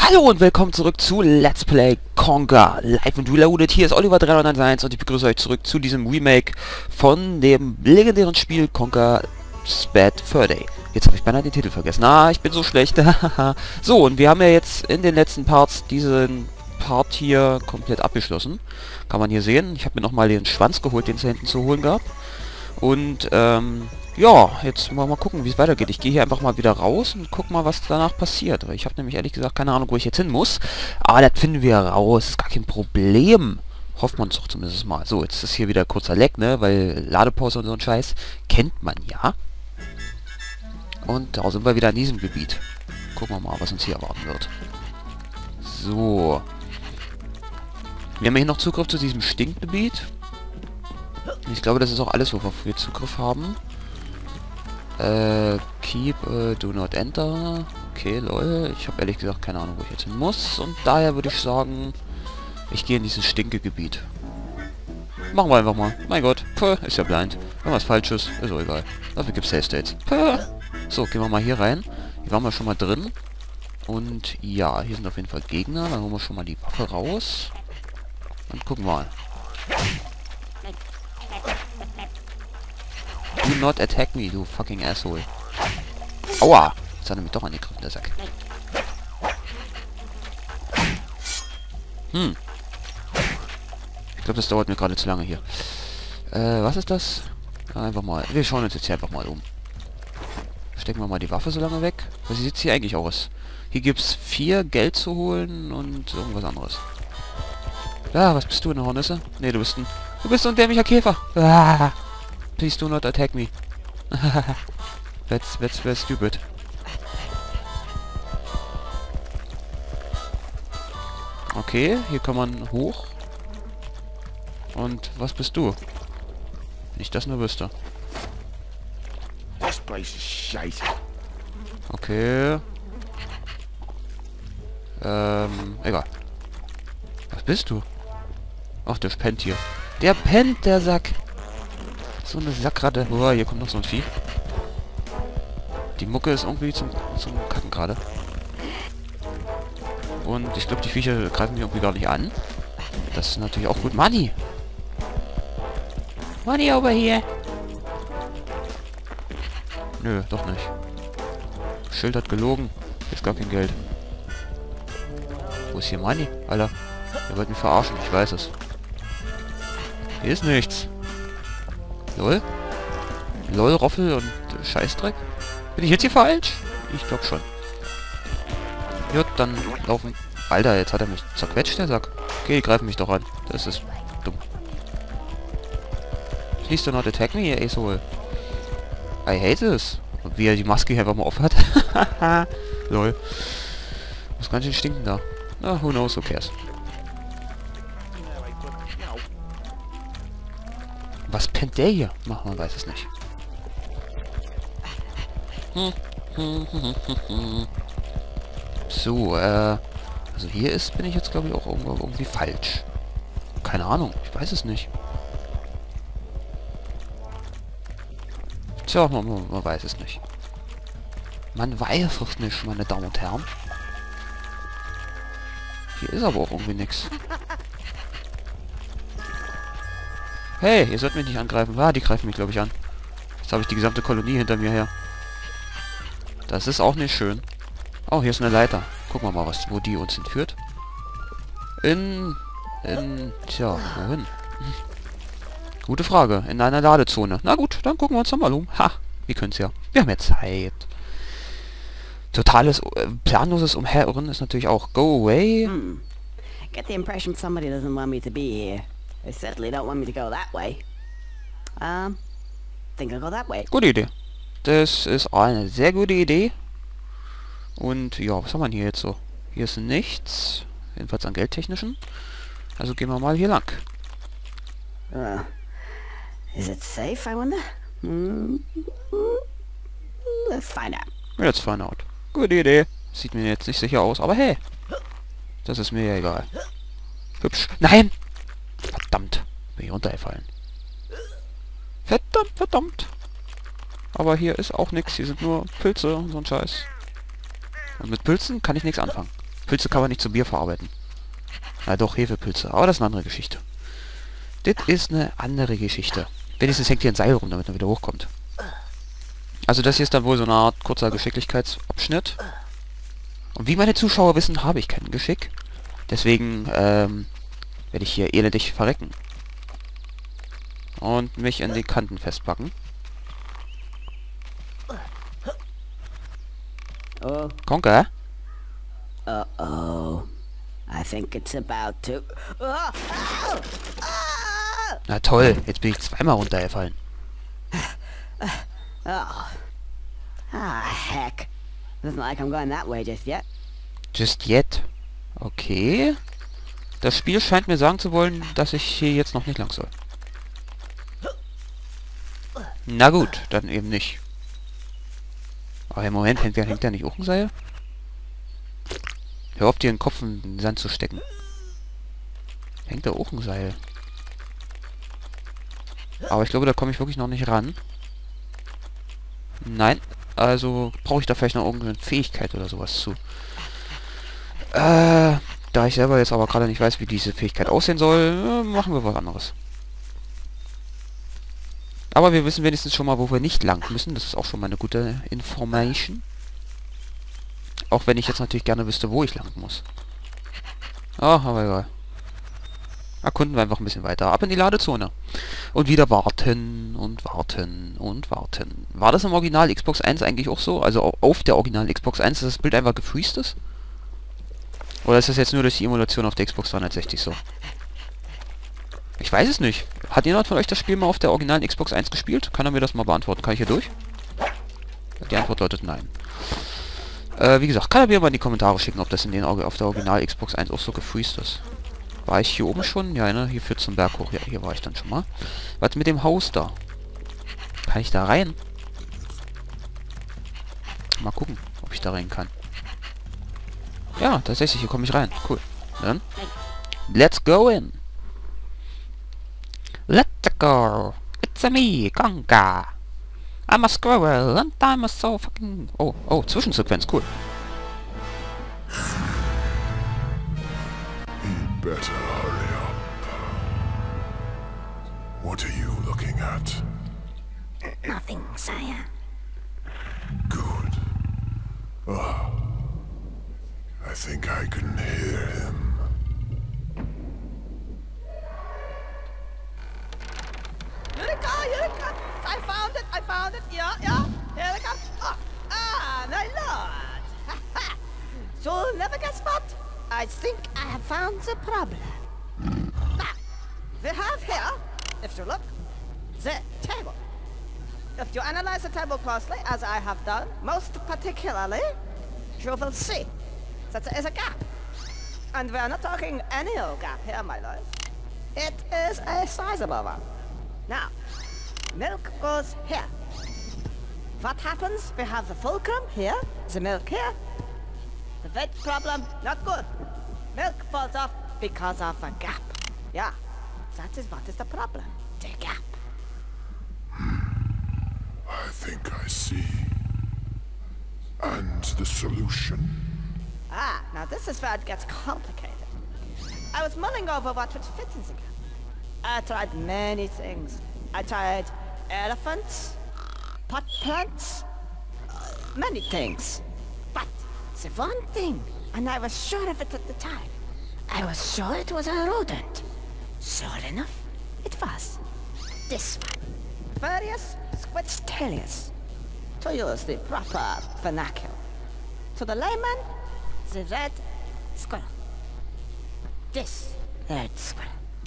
Hallo und willkommen zurück zu Let's Play Conker Live and Reloaded. Hier ist Oliver 391 und ich begrüße euch zurück zu diesem Remake von dem legendären Spiel Conker Bad Fur Day. Jetzt habe ich beinahe den Titel vergessen. Ah, ich bin so schlecht. So, und wir haben ja jetzt in den letzten Parts diesen Part hier komplett abgeschlossen. Kann man hier sehen. Ich habe mir nochmal den Schwanz geholt, den es hinten zu holen gab. Und, ja, jetzt mal gucken, wie es weitergeht. Ich gehe hier einfach mal wieder raus und guck mal, was danach passiert. Ich habe nämlich ehrlich gesagt keine Ahnung, wo ich jetzt hin muss. Aber das finden wir raus. Ist gar kein Problem. Hoffen wir uns doch zumindest mal. So, jetzt ist hier wieder kurzer Leck, ne? Weil Ladepause und so ein Scheiß kennt man ja. Und da sind wir wieder in diesem Gebiet. Gucken wir mal, was uns hier erwarten wird. So. Wir haben hier noch Zugriff zu diesem Stinkgebiet. Ich glaube, das ist auch alles, worauf wir Zugriff haben. Keep, do not enter. Okay, lol. Ich habe ehrlich gesagt keine Ahnung, wo ich jetzt hin muss. Und daher würde ich sagen, ich gehe in dieses Stinkegebiet. Machen wir einfach mal. Mein Gott, ist ja blind. Wenn was falsch ist auch egal. Dafür gibt es Save States. So, gehen wir mal hier rein. Hier waren wir schon mal drin. Und ja, hier sind auf jeden Fall Gegner. Dann holen wir schon mal die Waffe raus. Und gucken mal. Do not attack me, du fucking asshole. Aua! Jetzt hat er mich doch angegriffen, der Sack. Ich glaube, das dauert mir gerade zu lange hier. Was ist das? Einfach mal. Wir schauen uns jetzt hier einfach mal um. Stecken wir mal die Waffe so lange weg. Was sieht hier eigentlich aus? Hier gibt es 4 Geld zu holen und irgendwas anderes. Ja, was bist du, eine Hornisse? Ne, du bist ein dämlicher Käfer. Ah, please do not attack me. That's stupid. Okay, hier kann man hoch. Und was bist du? Nicht das nur wüsste. This place is shite. Okay. Egal. Was bist du? Ach, der pennt hier. Der pennt, der Sack. So eine Sackratte. Oh, hier kommt noch so ein Vieh. Die Mucke ist irgendwie zum Kacken gerade. Und ich glaube, die Viecher greifen mich irgendwie gar nicht an. Das ist natürlich auch gut. Money! Money over here! Nö, doch nicht. Schild hat gelogen. Hier ist gar kein Geld. Wo ist hier Money? Alter, ihr wollt mich verarschen, ich weiß es. Hier ist nichts. Lol. Lol, Roffel und Scheißdreck. Bin ich jetzt hier falsch? Ich glaube schon. Gut, dann laufen. Alter, jetzt hat er mich zerquetscht, der Sack. Okay, die greifen mich doch an. Das ist dumm. Please do not attack me, ihr Asshole. I hate this. Und wie er die Maske hier einfach mal auf hat. Lol. Muss ganz schön stinken da. Na, who knows, who cares. Was pennt der hier? Man weiß es nicht. So, also hier bin ich jetzt glaube ich auch irgendwie falsch. Keine Ahnung, ich weiß es nicht. Tja, man weiß es nicht. Man weiß es nicht, meine Damen und Herren. Hier ist aber auch irgendwie nichts. Hey, ihr sollt mich nicht angreifen. Ah, die greifen mich, glaube ich, an. Jetzt habe ich die gesamte Kolonie hinter mir her. Das ist auch nicht schön. Oh, hier ist eine Leiter. Gucken wir mal, wo die uns hinführt. Tja, wohin? Gute Frage. In einer Ladezone. Na gut, dann gucken wir uns doch mal um. Ha, wir können es ja. Wir haben ja Zeit. Totales, planloses Umherirren ist natürlich auch go away. Get the impression somebody doesn't want me to be here. They certainly don't want me to go that way. Think I'll go that way. Gute Idee. Das ist eine sehr gute Idee. Und ja, was haben wir hier jetzt so? Hier ist nichts. Jedenfalls an Geldtechnischen. Also gehen wir mal hier lang. Is it safe, I wonder? Let's find out. Let's find out. Gute Idee. Sieht mir jetzt nicht sicher aus, aber hey. Das ist mir ja egal. Hübsch. Nein! Verdammt. Bin ich runtergefallen. Verdammt. Aber hier ist auch nichts. Hier sind nur Pilze und so ein Scheiß. Und mit Pilzen kann ich nichts anfangen. Pilze kann man nicht zu Bier verarbeiten. Na doch, Hefepilze. Aber das ist eine andere Geschichte. Das ist eine andere Geschichte. Wenigstens hängt hier ein Seil rum, damit man wieder hochkommt. Also das hier ist dann wohl so eine Art kurzer Geschicklichkeitsabschnitt. Und wie meine Zuschauer wissen, habe ich kein Geschick. Deswegen werde ich hier elendig verrecken. Und mich an die Kanten festpacken. Oh. Conker? Uh-oh. I think it's about to... Oh! Ow! Ah! Na toll, jetzt bin ich zweimal runtergefallen. Oh. Ah, heck. Doesn't like I'm going that way just yet. Just yet. Okay. Das Spiel scheint mir sagen zu wollen, dass ich hier jetzt noch nicht lang soll. Na gut, dann eben nicht. Aber im Moment hängt der nicht auch ein Seil? Hör auf, dir den Kopf in den Sand zu stecken. Hängt da auch ein Seil. Aber ich glaube, da komme ich wirklich noch nicht ran. Nein. Also brauche ich da vielleicht noch irgendeine Fähigkeit oder sowas zu. Da ich selber jetzt aber gerade nicht weiß, wie diese Fähigkeit aussehen soll, machen wir was anderes. Aber wir wissen wenigstens schon mal, wo wir nicht lang müssen. Das ist auch schon mal eine gute Information. Auch wenn ich jetzt natürlich gerne wüsste, wo ich lang muss. Ah, aber egal. Erkunden wir einfach ein bisschen weiter. Ab in die Ladezone. Und wieder warten und warten und warten. War das im Original Xbox 1 eigentlich auch so? Also auf der Original Xbox 1, dass das Bild einfach gefreezed ist? Oder ist das jetzt nur durch die Emulation auf der Xbox 360 so? Ich weiß es nicht. Hat jemand von euch das Spiel mal auf der originalen Xbox 1 gespielt? Kann er mir das mal beantworten? Kann ich hier durch? Die Antwort lautet nein. Wie gesagt, kann er mir mal in die Kommentare schicken, ob das auf der original Xbox 1 auch so gefreezed ist. War ich hier oben schon? Ja, ne? Hier führt zum Berg hoch. Ja, hier war ich dann schon mal. Was mit dem Haus da? Kann ich da rein? Mal gucken, ob ich da rein kann. Ja, tatsächlich, hier komme ich rein. Cool. Dann, let's go in. Let's go. It's a me, Conker. I'm a squirrel and I'm a so fucking... Oh, oh, Zwischensequenz, cool. He'd better hurry up. What are you looking at? Nothing, sire. Good. Oh, I think I can hear him. Eureka! I found it! I found it! Yeah, yeah! Here it comes! My lord! You'll never guess what? I think I have found the problem. Now, we have here, if you look, the table. If you analyze the table closely, as I have done, most particularly, you will see that there is a gap. And we are not talking any old gap here, my lord. It is a sizable one. Now, milk goes here. What happens? We have the fulcrum here, the milk here. The weight problem, not good. Milk falls off because of a gap. Yeah, that is what is the problem. The gap. I think I see. And the solution? Ah, now this is where it gets complicated. I was mulling over what would fit in the gap. I tried many things. I tried elephants, pot plants, many things. But the one thing, and I was sure of it at the time, I was sure it was a rodent. Sure enough, it was. This one. Various Squidstelius. To use the proper vernacular. To the layman, the red squirrel. This red squirrel.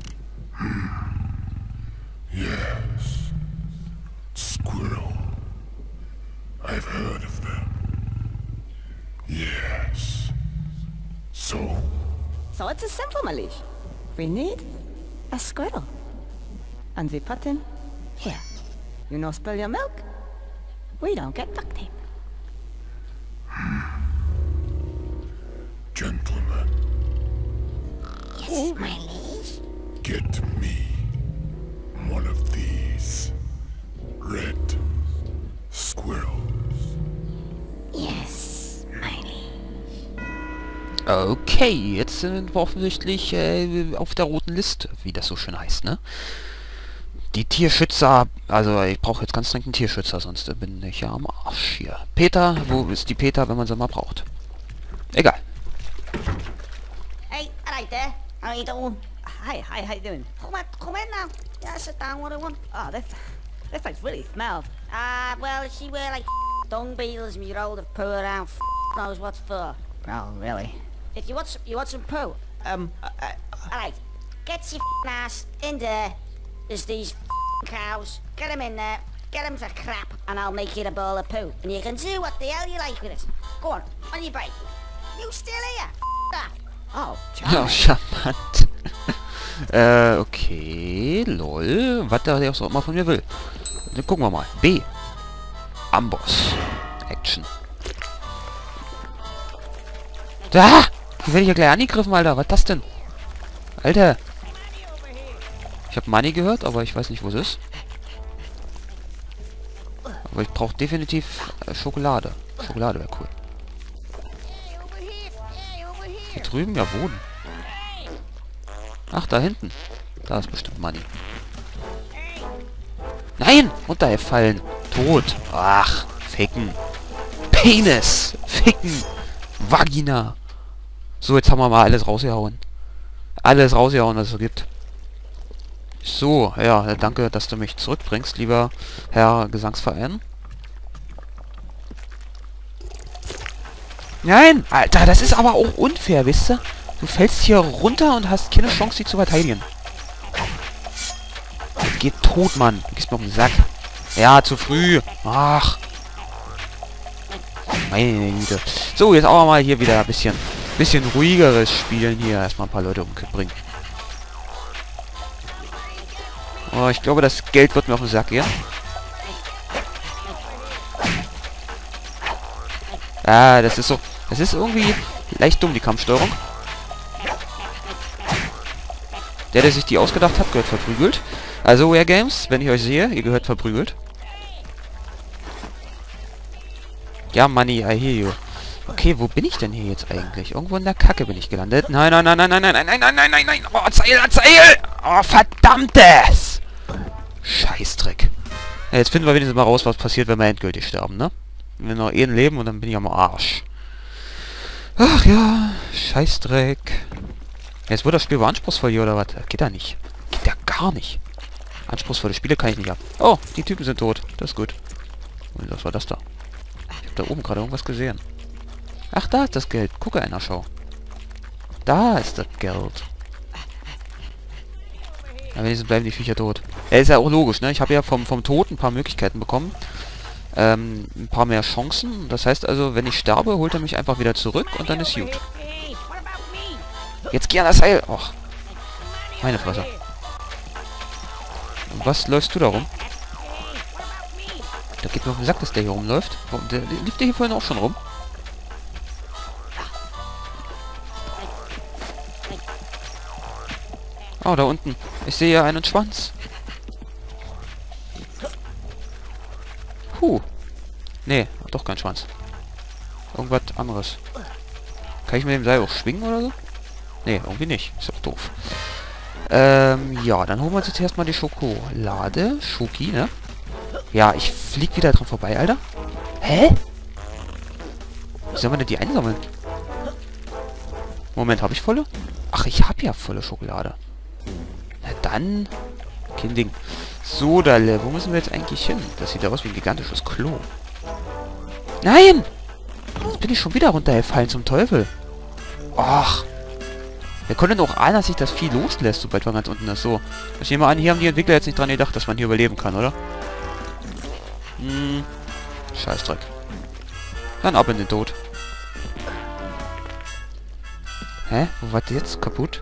Yes. Squirrel. I've heard of them. Yes. So? So it's a simple, my liege. We need a squirrel. And we put him here. You know, spill your milk, we don't get duct tape. Gentlemen, Yes, my liege. get me one of these red squirrels. Yes, my liege. Okay, jetzt sind wir offensichtlich auf der roten Liste, wie das so schön heißt, ne? Die Tierschützer, also ich brauche jetzt ganz dringend einen Tierschützer, sonst bin ich ja am Arsch hier. Peter, wo ist die Peter, wenn man sie mal braucht? Egal. Hey, alright there. How you doing? Hi, how you doing? Come in now. Yeah, sit down, what I want. Oh, this place really smells. Well, she wear like dung beetles and you roll the poo around, knows what's for. Oh, really? If you want some poo? Alright, get your ass in there. There's these cows. Get them in there. Get them to crap, and I'll make you a bowl of poo. And you can do what the hell you like with it. Go on your break. You still here? That. Oh, Ja, charmant. Okay, lol. Was der auch so immer von mir will. Dann gucken wir mal. B. Amboss. Action. Da! Hier werde ich ja gleich angegriffen, Alter. Was ist das denn? Alter. Ich habe Money gehört, aber ich weiß nicht, wo es ist. Aber ich brauche definitiv Schokolade. Schokolade wäre cool. Hier drüben? Ja, wo denn? Ach, da hinten. Da ist bestimmt Money. Nein! Runtergefallen. Tot. Ach, ficken. Penis. Ficken. Vagina. So, jetzt haben wir mal alles rausgehauen. Alles rausgehauen, was es so gibt. So, ja, danke, dass du mich zurückbringst, lieber Herr Gesangsverein. Nein! Alter, das ist aber auch unfair, wisst ihr? Du fällst hier runter und hast keine Chance, dich zu verteidigen. Geht tot, Mann. Du gehst mir auf den Sack. Ja, zu früh. Ach. Meine Güte. So, jetzt auch mal hier wieder ein bisschen ruhigeres Spielen hier. Erstmal ein paar Leute umbringen. Oh, ich glaube, das Geld wird mir auf den Sack gehen. Ah, das ist so... Das ist irgendwie leicht dumm, die Kampfsteuerung. Der sich die ausgedacht hat, gehört verprügelt. Also, Rare Games, wenn ich euch sehe, ihr gehört verprügelt. Ja, Money, I hear you. Okay, wo bin ich denn hier jetzt eigentlich? Irgendwo in der Kacke bin ich gelandet. Nein, nein, nein, nein, nein, nein, nein, nein, nein, nein, nein, nein. Oh, Zeil! Oh, verdammtes! Scheißdreck. Ja, jetzt finden wir wenigstens mal raus, was passiert, wenn wir endgültig sterben, ne? Wenn wir noch ein Leben und dann bin ich am Arsch. Ach ja, Scheißdreck. Jetzt wird das Spiel wohl anspruchsvoll hier, oder was? Geht da nicht. Geht ja gar nicht. Anspruchsvolle Spiele kann ich nicht ab. Oh, die Typen sind tot. Das ist gut. Und was war das da? Ich habe da oben gerade irgendwas gesehen. Ach, da ist das Geld. Gucke einer, schau. Da ist das Geld. Aber wenigstens bleiben die Viecher tot. Ist ja auch logisch, ne? Ich habe ja vom Tod ein paar Möglichkeiten bekommen. Ein paar mehr Chancen. Das heißt also, wenn ich sterbe, holt er mich einfach wieder zurück und dann ist gut. Jetzt geh an das Seil. Och. Meine Fresse. Und was läufst du da rum? Da geht mir auf den Sack, dass der hier rumläuft. Der lief der hier vorhin auch schon rum. Oh, da unten. Ich sehe ja einen Schwanz. Nee, doch kein Schwanz. Irgendwas anderes. Kann ich mit dem Seil auch schwingen oder so? Nee, irgendwie nicht. Ist doch doof. Ja, dann holen wir uns jetzt erstmal die Schokolade. Schoki, ne? Ja, ich flieg wieder dran vorbei, Alter. Hä? Wie soll man denn die einsammeln? Moment, habe ich volle? Ach, ich habe ja volle Schokolade. Na dann... Kein Ding. So, Dalle, wo müssen wir jetzt eigentlich hin? Das sieht aus wie ein gigantisches Klo. Nein! Jetzt bin ich schon wieder runtergefallen zum Teufel. Ach. Wir können auch ahnen, dass sich das Vieh loslässt, sobald man ganz unten ist. So. Ich nehme an, hier haben die Entwickler jetzt nicht dran gedacht, dass man hier überleben kann, oder? Scheißdreck. Dann ab in den Tod. Hä? Wo war das jetzt? Kaputt?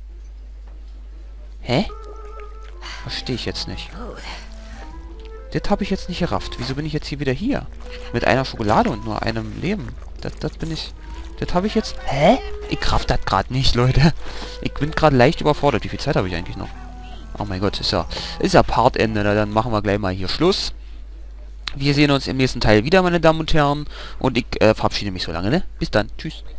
Hä? Verstehe ich jetzt nicht. Das habe ich jetzt nicht gerafft. Wieso bin ich jetzt hier wieder hier? Mit einer Schokolade und nur einem Leben. Das bin ich... Das habe ich jetzt... Hä? Ich raff das gerade nicht, Leute. Ich bin gerade leicht überfordert. Wie viel Zeit habe ich eigentlich noch? Oh mein Gott, ist ja Partende. Dann machen wir gleich mal hier Schluss. Wir sehen uns im nächsten Teil wieder, meine Damen und Herren. Und ich verabschiede mich so lange, ne? Bis dann. Tschüss.